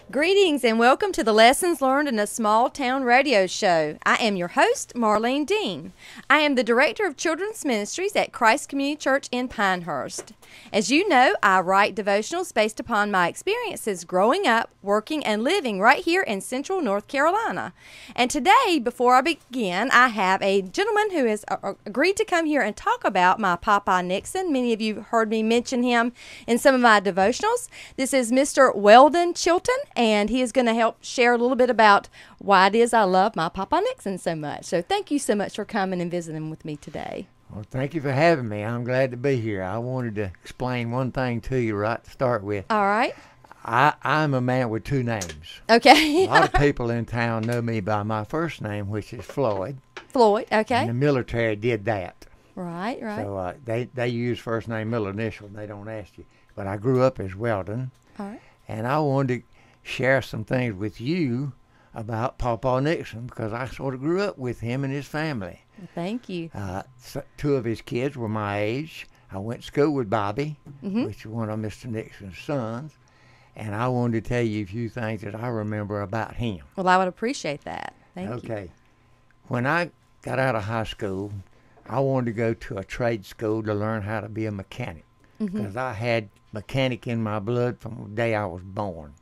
Greetings and welcome to the Lessons Learned in a Small Town radio show. I am your host, Marlene Dean. I am the Director of Children's Ministries at Christ Community Church in Pinehurst. As you know, I write devotionals based upon my experiences growing up, working, and living right here in Central North Carolina. And today, before I begin, I have a gentleman who has agreed to come here and talk about my Papa Nixon. Many of you heard me mention him in some of my devotionals. This is Mr. Weldon Chilton, and he is going to help share a little bit about why it is I love my Papa Nixon so much. So thank you so much for coming and visiting with me today. Well, thank you for having me. I'm glad to be here. I wanted to explain one thing to you right to start with. All right. I'm a man with two names. Okay. A lot of people in town know me by my first name, which is Floyd. Floyd, okay. And the military did that. Right. So they use first name, middle initial, and they don't ask you. But I grew up as Weldon. All right. And I wanted to share some things with you about Papa Nixon because I sort of grew up with him and his family. Thank you. Two of his kids were my age. I went to school with Bobby, Mm-hmm. which is one of Mr. Nixon's sons. And I wanted to tell you a few things that I remember about him. Well, I would appreciate that. Thank you. Okay. When I got out of high school, I wanted to go to a trade school to learn how to be a mechanic because I had mechanic in my blood from the day I was born.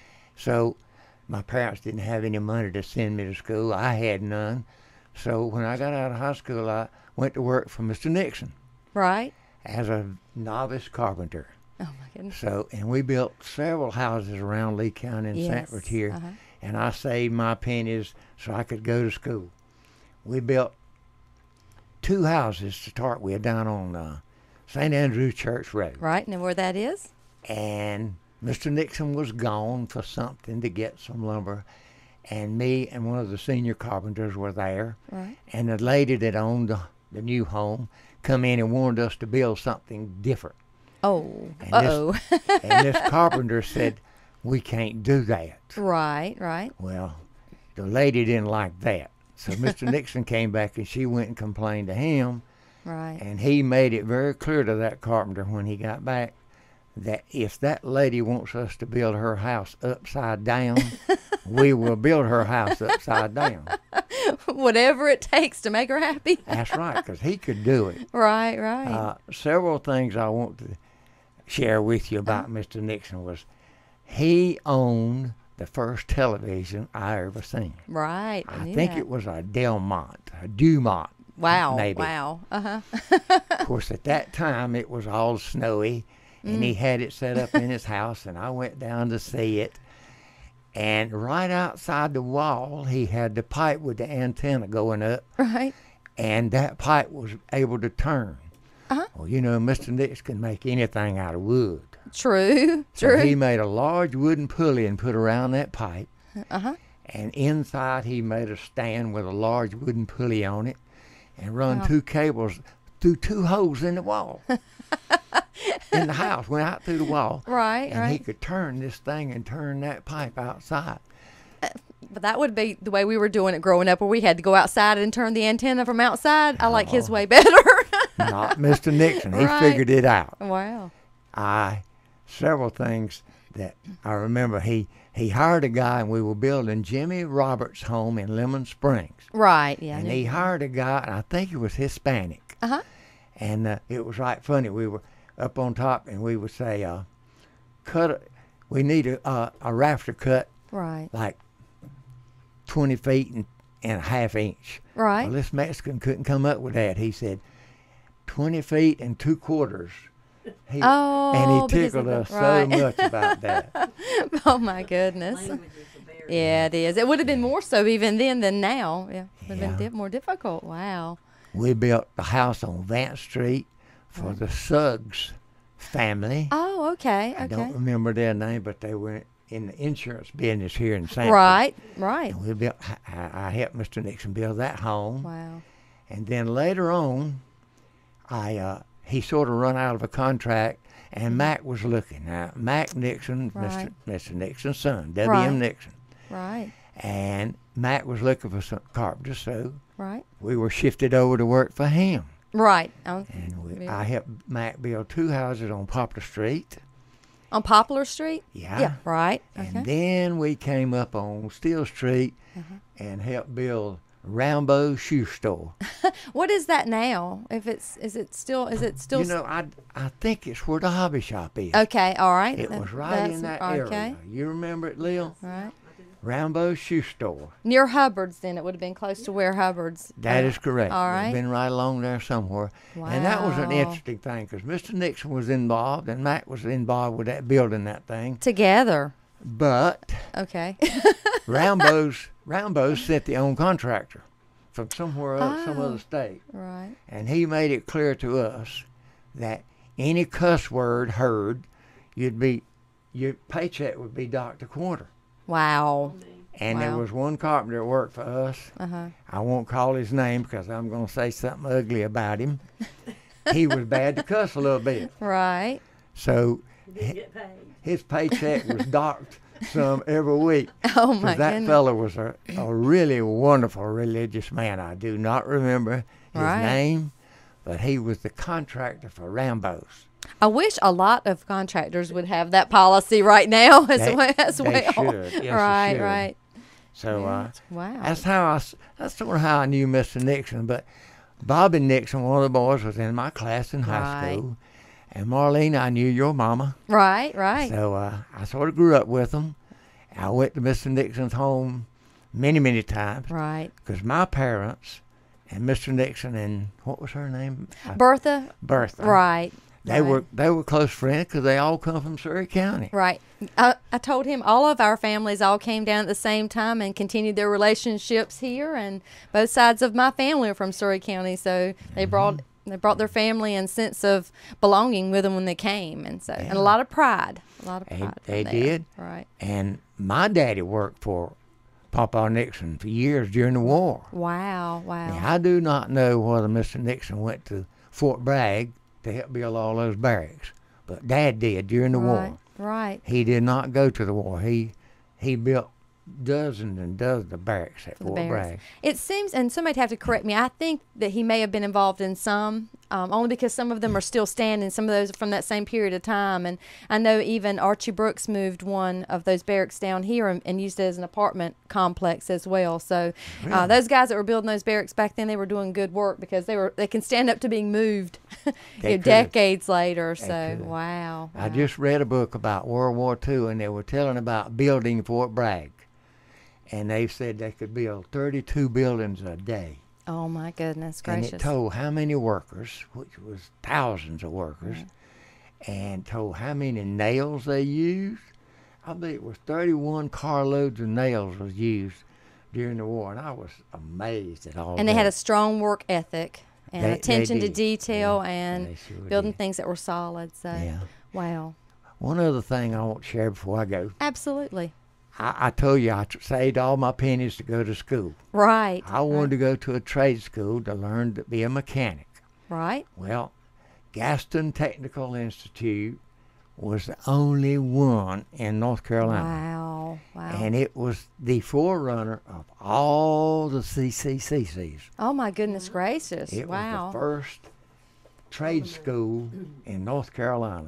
So my parents didn't have any money to send me to school. I had none. So when I got out of high school, I went to work for Mr. Nixon Right. as a novice carpenter. Oh, my goodness. So, and we built several houses around Lee County and Sanford here. Uh-huh. And I saved my pennies so I could go to school. We built two houses to start with down on St. Andrew Church Road. Right. Now where that is? And Mr. Nixon was gone for something to get some lumber. And me and one of the senior carpenters were there. Right. And the lady that owned the new home come in and wanted us to build something different. Oh. And Uh-oh. And this carpenter said, we can't do that. Right. Well, the lady didn't like that. So Mr. Nixon came back and she went and complained to him. Right. And he made it very clear to that carpenter when he got back that if that lady wants us to build her house upside down, we will build her house upside down. Whatever it takes to make her happy. That's right, because he could do it. Right. Several things I want to share with you about Mr. Nixon was he owned the first television I ever seen. Right. I think it was a Dumont. Wow. Maybe. Wow. Uh-huh. Of course, at that time, it was all snowy, and he had it set up in his house, and I went down to see it. And right outside the wall, he had the pipe with the antenna going up, Right. and that pipe was able to turn. Uh-huh. Well, you know, Mr. Nixon can make anything out of wood. True. So he made a large wooden pulley and put around that pipe, Uh-huh. and inside he made a stand with a large wooden pulley on it and run Wow. two cables through two holes in the wall. In the house, went out through the wall. Right. And he could turn this thing and turn that pipe outside. But that would be the way we were doing it growing up, where we had to go outside and turn the antenna from outside. I like his way better. Not Mr. Nixon. He Right. figured it out. Wow. Several things that I remember. He hired a guy, and we were building Jimmy Roberts' home in Lemon Springs. Right. Yeah. And he hired a guy, and I think he was Hispanic. Uh-huh. And it was right funny. We were up on top, and we would say, we need a rafter cut Right. like 20 feet and a half inch. Right. Well, this Mexican couldn't come up with that. He said 20 feet and 2/4. And he because of tickled the- us right. so much about that. Oh my goodness. Yeah, it is. It would have been more so even then than now. Yeah, it would have been more difficult. Wow. We built a house on Vance Street for the Suggs family. Oh, okay. I Okay. don't remember their name, but they were in the insurance business here in Sanford. Right. And we built. I helped Mr. Nixon build that home. Wow. And then later on, he sort of run out of a contract, and Mac was looking. Now, Mac Nixon, Right. Mr. Nixon's son, W.M. Right. Nixon. Right. And Mac was looking for some carpenters, so Right. we were shifted over to work for him. Right. And I helped Mac build two houses on Poplar Street. On Poplar Street? Yeah. Yeah, right. And Okay. then we came up on Steel Street and helped build Rambo's Shoe Store. What is that now? If it's is it still You know, I think it's where the hobby shop is. Okay, all right. It was right in that area. Okay. You remember it, Lil? Right. Rambo's Shoe Store. Near Hubbard's then. It would have been close to where Hubbard's. That is correct. All right. It's been right along there somewhere. And that was an Wow. interesting thing because Mr. Nixon was involved and Mac was involved with that building that thing. Together. But Okay. Rambo's sent their own contractor from somewhere else, some other state. Right. And he made it clear to us that any cuss word heard, your paycheck would be docked a quarter. Wow. And there Wow. was one carpenter that worked for us. I won't call his name because I'm going to say something ugly about him. He was bad to cuss a little bit. Right. So his paycheck was docked some every week. Oh my That goodness. fellow was a really wonderful religious man. I do not remember his Right. name, but he was the contractor for Rambo's. I wish a lot of contractors would have that policy right now as They- well. they should. Yes, they right, should. right. So Wow. that's sort of how I knew Mr. Nixon. But Bobby Nixon, one of the boys, was in my class in high Right. school. And Marlene, I knew your mama. Right, right. So I sort of grew up with them. I went to Mr. Nixon's home many times Right. because my parents and Mr. Nixon and what was her name? Bertha. Bertha. Right. They right. were close friends because they all come from Surrey County. Right. I told him all of our families all came down at the same time and continued their relationships here, and both sides of my family are from Surrey County, so they brought their family and sense of belonging with them when they came, and so and a lot of pride. A lot of pride. They from there. did. Right. And my daddy worked for Papa Nixon for years during the war. Wow. Wow. Now, I do not know whether Mr. Nixon went to Fort Bragg to help build all those barracks, but Dad did during the war. Right. He did not go to the war. He built dozens and dozens of barracks at Fort Bragg. It seems, and somebody'd have to correct me, I think that he may have been involved in some, only because some of them are still standing, some of those are from that same period of time. And I know even Archie Brooks moved one of those barracks down here and used it as an apartment complex as well. So Really? those guys that were building those barracks back then, they were doing good work because they can stand up to being moved decades later. So, could've. wow. I just read a book about World War II, and they were telling about building Fort Bragg. And they said they could build 32 buildings a day. Oh, my goodness gracious. And it told how many workers, which was thousands of workers, and told how many nails they used. I believe it was 31 carloads of nails was used during the war, and I was amazed at all And they that. had a strong work ethic and They attention to did. detail Yeah, and they sure building did. things that were solid. So, Yeah. wow. One other thing I want to share before I go. Absolutely. I told you I saved all my pennies to go to school. Right. I wanted to go to a trade school to learn to be a mechanic. Right. Well, Gaston Technical Institute was the only one in North Carolina. Wow. Wow. And it was the forerunner of all the CCCCs. Oh, my goodness gracious. It wow. was the first trade school in North Carolina.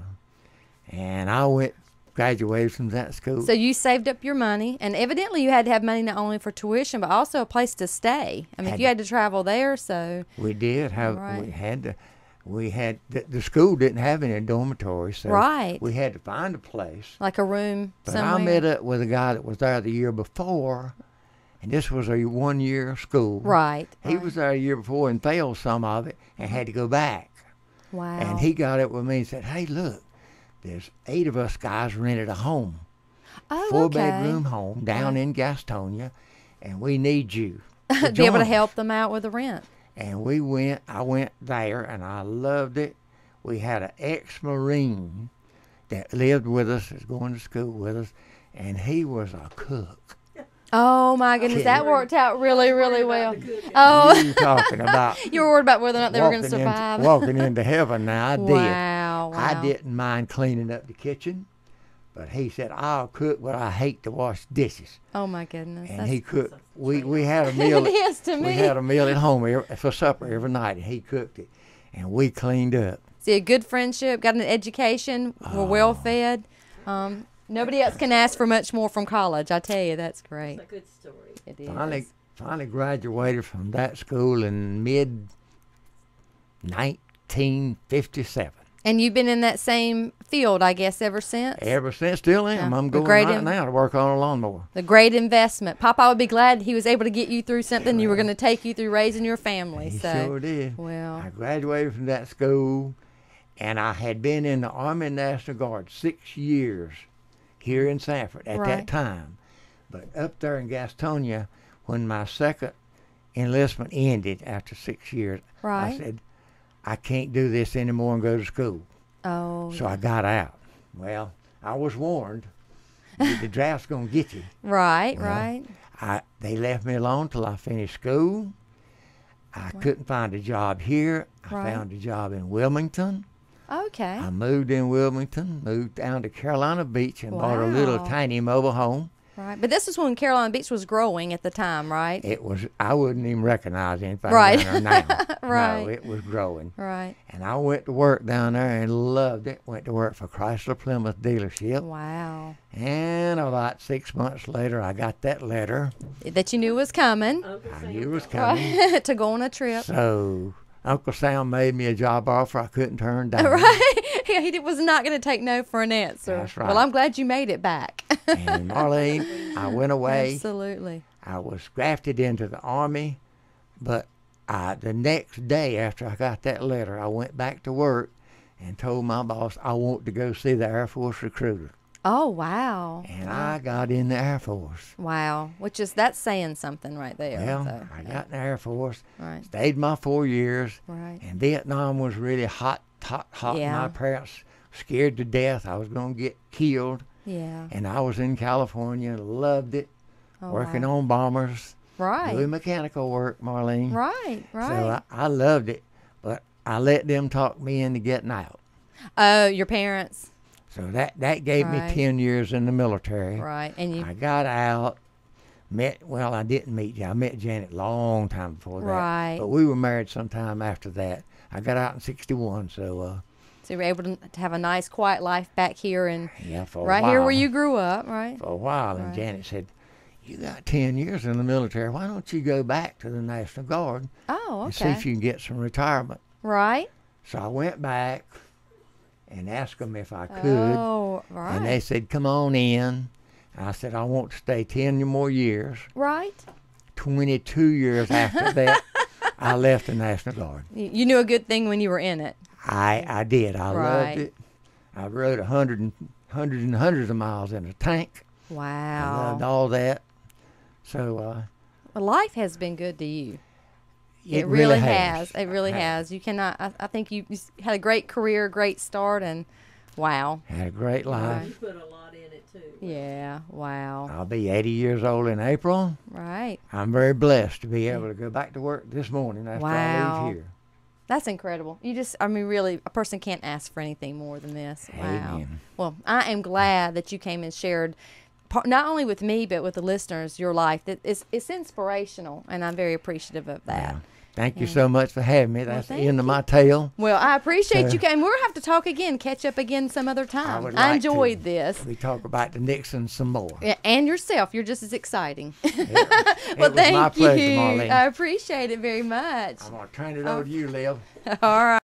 And I graduated from that school. So you saved up your money, and evidently you had to have money not only for tuition but also a place to stay. I mean, you had to travel there, so We did have, Right. we had, the school didn't have any dormitories, so Right. we had to find a place. like a room But somewhere. I met up with a guy that was there the year before, and this was a 1 year of school. Right. He right. was there a year before and failed some of it and had to go back. Wow. And he got up with me and said, "Hey, look, there's 8 of us guys rented a home, oh, 4-bedroom home down in Gastonia, and we need you to okay. Be able join to us." help them out with the rent. And I went there, and I loved it. We had an ex-Marine that lived with us, was going to school with us, and he was a cook. Oh my goodness, Kid. that worked out really, really well. Oh, You talking about you were worried about whether or not they were going to walking survive. walking into heaven. Now, I did. Wow, wow. I didn't mind cleaning up the kitchen, but he said, "I'll cook, but I hate to wash dishes." Oh my goodness. And That's- he cooked. We had a meal. It is to We me. had a meal at home for supper every night, and he cooked it, and we cleaned up. See, a good friendship, got an education, were well fed. Nobody else can ask for much more from college. I tell you, that's great. It's a good story. It is. Finally graduated from that school in mid 1957. And you've been in that same field, I guess, ever since? Ever since, still am. Yeah. I'm going right now to work on a lawnmower. The great investment. Papa would be glad he was able to get you through something you were going to take you through raising your family. He so. sure did. Well. I graduated from that school, and I had been in the Army National Guard 6 years here in Sanford at that time. But up there in Gastonia, when my second enlistment ended after 6 years, I said, I can't do this anymore and go to school. Oh. So I got out. Well, I was warned. The draft's going to get you. Right, well, right. They left me alone till I finished school. I couldn't find a job here. I found a job in Wilmington. Okay. I moved in Wilmington, moved down to Carolina Beach and bought a little tiny mobile home. Right. But this was when Carolina Beach was growing at the time, right? It was. I wouldn't even recognize anything right. down there now. Right. No, it was growing. Right. And I went to work down there and loved it. Went to work for Chrysler Plymouth dealership. Wow. And about 6 months later, I got that letter. That you knew was coming. I knew it was coming. Right. To go on a trip. So Uncle Sam made me a job offer I couldn't turn down. Right. He was not going to take no for an answer. That's right. Well, I'm glad you made it back. And Marlene, I went away. Absolutely. I was grafted into the Army, but the next day after I got that letter, I went back to work and told my boss I want to go see the Air Force recruiter. Oh, wow. And I got in the Air Force. Wow. That's saying something right there. Well, so, I got in the Air Force. Right. Stayed my 4 years. Right. And Vietnam was really hot. Yeah. My parents scared to death I was going to get killed. Yeah. And I was in California, loved it, working on bombers. Right. Doing mechanical work, Marlene. Right, right. So I loved it, but I let them talk me into getting out. Oh, your parents. So that gave me 10 years in the military. Right. And I got out, I didn't meet you. I met Janet a long time before that. Right. But we were married sometime after that. I got out in 61, so you were able to have a nice, quiet life back here and for a right while, here where you grew up, right? For a while, and Janet said, "You got 10 years in the military. Why don't you go back to the National Guard and see if you can get some retirement?" Right. So I went back and asked them if I could. Oh, right. And they said, "Come on in." I said, "I want to stay 10 more years." Right. 22 years after that, I left the National Guard. You knew a good thing when you were in it. I did. I loved it. I rode hundreds of miles in a tank. Wow. I loved all that. So well, life has been good to you. It really has. It really has. You cannot. I think you had a great career, great start, and wow. Had a great life. You put a lot in it too. Yeah. Wow. I'll be 80 years old in April. Right. I'm very blessed to be able to go back to work this morning after I leave here. That's incredible. Really, a person can't ask for anything more than this. Wow. Amen. Well, I am glad that you came and shared, not only with me, but with the listeners, your life. It's inspirational, and I'm very appreciative of that. Yeah. Thank you so much for having me. That's the end of my tale. Well, I appreciate you came. We'll have to talk again, catch up again some other time. I enjoyed this. We talk about the Nixons some more. Yeah, and yourself. You're just as exciting. It Well, was thank my pleasure, you. Marlene. I appreciate it very much. I'm going to turn it over to you, Liv. All right.